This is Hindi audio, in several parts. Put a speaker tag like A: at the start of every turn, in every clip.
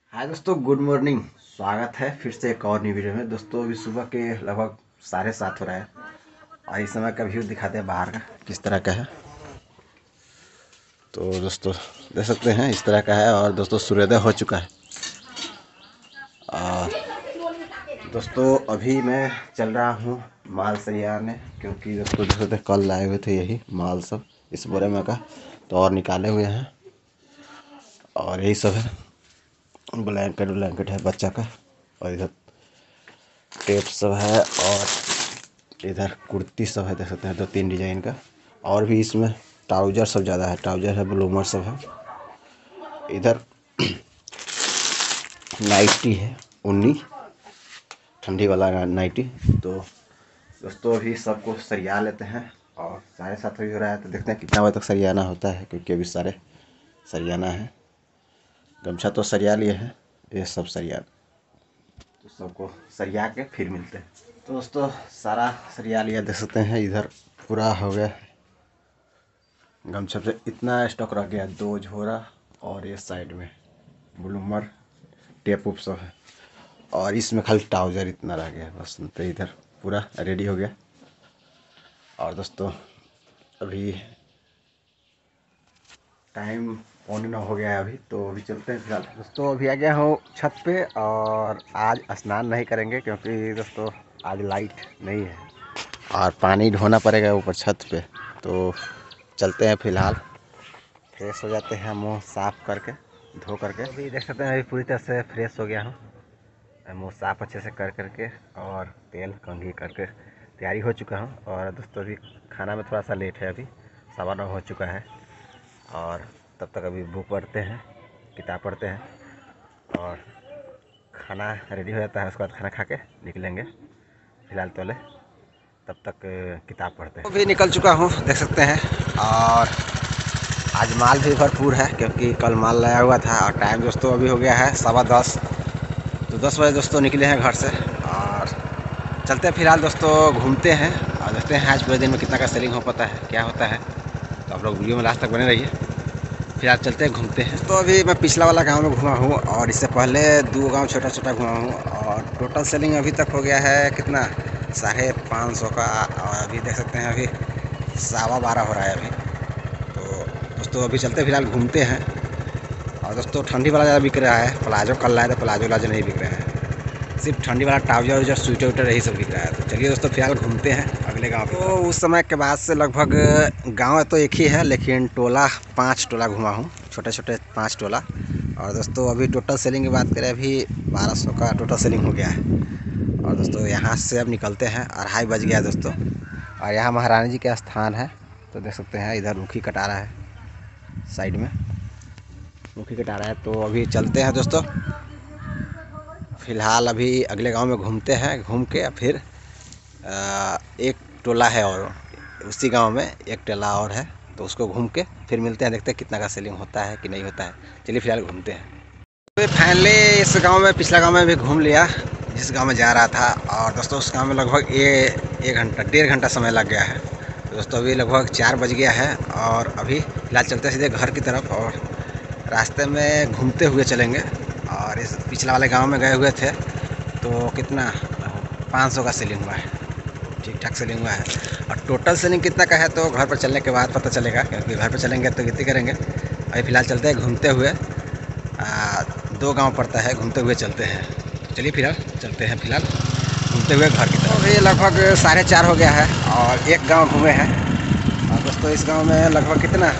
A: हाय दोस्तों, गुड मॉर्निंग। स्वागत है फिर से एक और नई वीडियो में। दोस्तों अभी सुबह के लगभग 7:30 हो रहा है और इस समय का व्यू दिखाते हैं बाहर का किस तरह का है। तो दोस्तों देख सकते हैं इस तरह का है और दोस्तों सूर्योदय हो चुका है। और दोस्तों अभी मैं चल रहा हूँ माल सरियाने, क्योंकि दोस्तों देख सकते हैं कल लाए हुए थे यही माल सब इस बोरे में का, तो और निकाले हुए हैं और यही सब है। ब्लैंकेट है बच्चा का, और इधर टेप सब है और इधर कुर्ती सब है, देख सकते हैं 2-3 डिजाइन का। और भी इसमें ट्राउजर सब ज़्यादा है, ट्राउजर है, ब्लूमर सब है। इधर नाइटी है, उन्नी ठंडी वाला नाइटी। तो दोस्तों अभी सबको सरिया लेते हैं और 7:30 भी हो रहा है, तो देखते हैं कितना बजे तक सरियाना होता है, क्योंकि अभी सारे सरियाना है। गमछा तो सरिया लिए हैं, ये सब सरिया, तो सबको सरिया के फिर मिलते हैं। तो दोस्तों सारा सरिया लिया, देख सकते हैं इधर पूरा हो गया। गमछा से इतना स्टॉक रह गया, 2 झोरा और ये साइड में ब्लूमर टेप उप सब है, और इसमें खाली ट्राउजर इतना रह गया बस। तो इधर पूरा रेडी हो गया। और दोस्तों अभी टाइम 8:45 हो गया है अभी, तो अभी चलते हैं फिलहाल। दोस्तों अभी आ गया हूँ छत पे, और आज स्नान नहीं करेंगे क्योंकि दोस्तों आज लाइट नहीं है और पानी ढोना पड़ेगा ऊपर छत पे। तो चलते हैं फिलहाल, फ्रेश हो जाते हैं, मुंह साफ़ करके धो करके। अभी देख सकते हैं अभी पूरी तरह से फ्रेश हो गया हूँ, मुंह साफ़ अच्छे से कर करके और तेल कंघी करके तैयारी हो चुका हूँ। और दोस्तों अभी खाना में थोड़ा सा लेट है, अभी 9:15 हो चुका है। और तब तक अभी बुक पढ़ते हैं, किताब पढ़ते हैं और खाना रेडी हो जाता है, उसके बाद खाना खा के निकलेंगे फिलहाल तोले, तब तक किताब पढ़ते हैं। अभी निकल चुका हूँ, देख सकते हैं। और आज माल भी भरपूर है क्योंकि कल माल लाया हुआ था। और टाइम दोस्तों अभी हो गया है 10:15, तो 10 बजे दोस्तों निकले हैं घर से और चलते हैं फिलहाल दोस्तों, घूमते हैं और देखते हैं आज पूरे दिन में कितना का सेलिंग हो पाता है, क्या होता है। तो आप लोग वीडियो में लास्ट तक बने रहिए। फिलहाल चलते हैं, घूमते हैं। तो अभी मैं पिछला वाला गांव में घुमा हूँ और इससे पहले 2 गांव छोटा छोटा घुमा हूँ, और टोटल सेलिंग अभी तक हो गया है कितना, 550 का। और अभी देख सकते हैं अभी 12:15 हो रहा है अभी। तो दोस्तों अभी चलते फिलहाल घूमते हैं। और दोस्तों ठंडी वाला ज़्यादा बिक रहा है, प्लाजो कल लाए थे, प्लाजो व्लाजो नहीं बिक रहे हैं, सिर्फ ठंडी वाला ट्राउजर वाउजर स्वेटर वूटर यही सब बिक रहा है। तो चलिए दोस्तों फिलहाल घूमते हैं अगले गांव पे। तो उस समय के बाद से लगभग गांव तो एक ही है, लेकिन टोला 5 टोला घुमा हूँ, छोटे छोटे 5 टोला। और दोस्तों अभी टोटल सेलिंग की बात करें, अभी 1200 का टोटल सेलिंग हो गया है। और दोस्तों यहाँ से अब निकलते हैं, 2:30 बज गया दोस्तों। और यहाँ महारानी जी का स्थान है, तो देख सकते हैं इधर मुखी कटा रहा है, साइड में मुखी कटा रहा है। तो अभी चलते हैं दोस्तों फिलहाल, अभी अगले गांव में घूमते हैं, घूम के फिर एक टोला है और उसी गांव में एक टोला और है, तो उसको घूम के फिर मिलते हैं, देखते हैं कितना का सेलिंग होता है कि नहीं होता है। चलिए फिलहाल घूमते हैं। तो फाइनली इस गांव में, पिछला गांव में भी घूम लिया जिस गांव में जा रहा था। और दोस्तों उस गांव में लगभग 1 घंटा समय लग गया है। तो दोस्तों अभी लगभग 4 बज गया है और अभी फिलहाल चलते सीधे घर की तरफ, और रास्ते में घूमते हुए चलेंगे। और इस पिछला वाले गांव में गए हुए थे तो कितना 500 का सेलिंग हुआ है, ठीक ठाक सेलिंग हुआ है। और टोटल सेलिंग कितना का है तो घर पर चलने के बाद पता चलेगा, क्योंकि घर पर चलेंगे तो कितनी करेंगे। अभी फ़िलहाल चलते हैं घूमते हुए, 2 गांव पड़ता है, घूमते हुए चलते हैं। चलिए फिलहाल चलते हैं, फिलहाल घूमते हुए घर की तरफ। अभी लगभग 4:30 हो गया है और एक गाँव घूमे हैं। और दोस्तों इस गाँव में लगभग कितना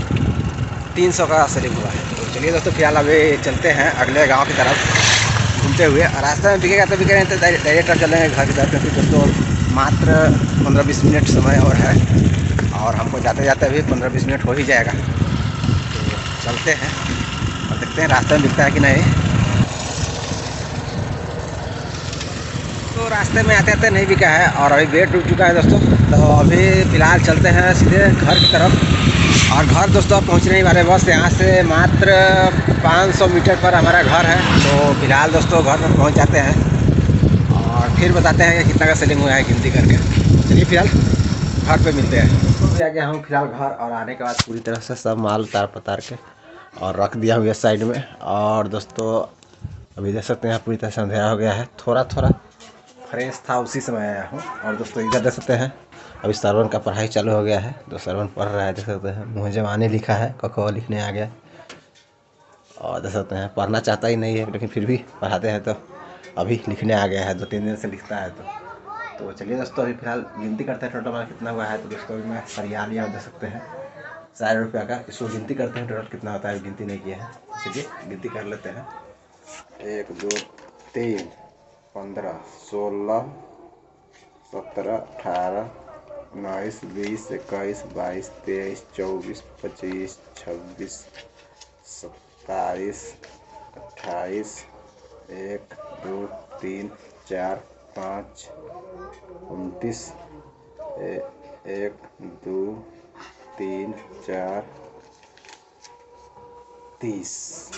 A: 300 का सेलिंग हुआ है। तो चलिए दोस्तों फिलहाल अभी चलते हैं अगले गांव की तरफ घूमते हुए। और रास्ते में बिकेगा तो बिके, तो डायरेक्ट चलेंगे घर की तरफ, क्योंकि दोस्तों मात्र 15-20 मिनट समय और है, और हमको जाते जाते अभी 15-20 मिनट हो ही जाएगा। तो चलते हैं और देखते हैं रास्ते में बिकता है कि नहीं। तो रास्ते में आते आते नहीं बिका है और अभी वेट रुक चुका है दोस्तों। तो अभी फ़िलहाल चलते हैं सीधे घर की तरफ। और घर दोस्तों पहुंचने ही वाले, बस यहाँ से मात्र 500 मीटर पर हमारा घर है। तो फिलहाल दोस्तों घर पर पहुंच जाते हैं और फिर बताते हैं कि कितना का सेलिंग हुआ है गिनती करके। चलिए फिलहाल घर पे मिलते हैं। आ गया हूँ फिलहाल घर, और आने के बाद पूरी तरह से सब माल उतार पतार के और रख दिया हुआ साइड में। और दोस्तों अभी देख सकते हैं पूरी तरह से अंधेरा हो गया है। थोड़ा थोड़ा फ्रेश था उसी समय आया हूँ। और दोस्तों इधर देख सकते हैं अभी श्रवण का पढ़ाई चालू हो गया है। तो श्रवण पढ़ रहा है, देख सकते हैं मुँह जवानी लिखा है, क लिखने आ गया। और देख सकते हैं पढ़ना चाहता ही नहीं है लेकिन फिर भी पढ़ाते हैं। तो अभी लिखने आ गया है, 2-3 दिन से लिखता है। तो चलिए दोस्तों अभी फिलहाल गिनती करते हैं टोटल हमारा कितना हुआ है। तो दोस्तों अभी मैं सरिया लिया, देख सकते हैं 4 रुपये का। इसको गिनती करते हैं टोटल कितना होता है, गिनती नहीं किया है। चलिए गिनती कर लेते हैं। 1 2 3 15 16 17 18 19 20 21 22 23 24 25 26 27 28 1 2 3 4 5 29 1 2 3 4 30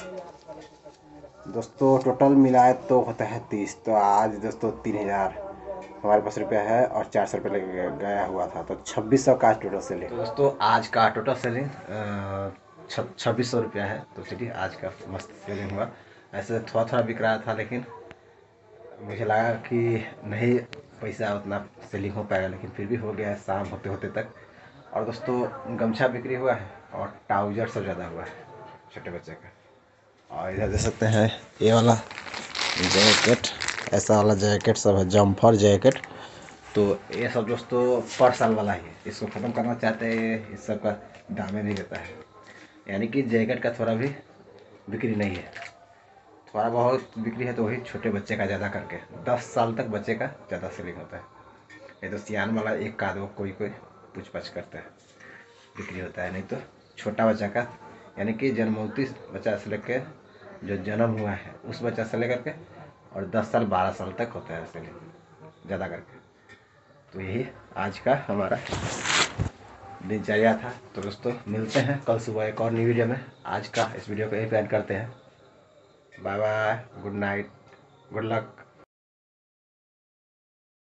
A: दोस्तों टोटल मिलाए तो होता है 30। तो आज दोस्तों 3000 हमारे पास रुपया है और 400 रुपये लग गया हुआ था। तो 2600 का टोटल सेलिंग। तो दोस्तों आज का टोटल सेलिंग 2600 रुपया है। तो चलिए आज का मस्त सेलिंग हुआ। ऐसे थोड़ा थोड़ा बिक रहा था लेकिन मुझे लगा कि नहीं पैसा उतना सेलिंग हो पाएगा, लेकिन फिर भी हो गया है शाम होते होते तक। और दोस्तों गमछा बिक्री हुआ है और ट्राउजर सब ज़्यादा हुआ है छोटे बच्चे का। और इधर देख सकते हैं ये वाला जैकेट, ऐसा वाला जैकेट सब है, जम्फर जैकेट। तो ये सब दोस्तों पर साल वाला ही है। इसको ख़त्म करना चाहते हैं, इस सब का दाम नहीं देता है। यानी कि जैकेट का थोड़ा भी बिक्री नहीं है, थोड़ा बहुत बिक्री है। तो वही छोटे बच्चे का ज़्यादा करके 10 साल तक बच्चे का ज़्यादा सेलिंग होता है। ये तो सियान वाला एक का दो कोई कोई पूछ पाछ करता है, बिक्री होता है। नहीं तो छोटा बच्चा का यानी कि जन्मोती बच्चा से लेकर जो जन्म हुआ है उस बच्चा से लेकर के और 10 साल 12 साल तक होता है सेलिंग ज़्यादा करके। तो यही आज का हमारा दिनचर्या था। तो दोस्तों मिलते हैं कल सुबह एक और नई वीडियो में। आज का इस वीडियो को यही पे एंड करते हैं। Bye bye, good night, good luck.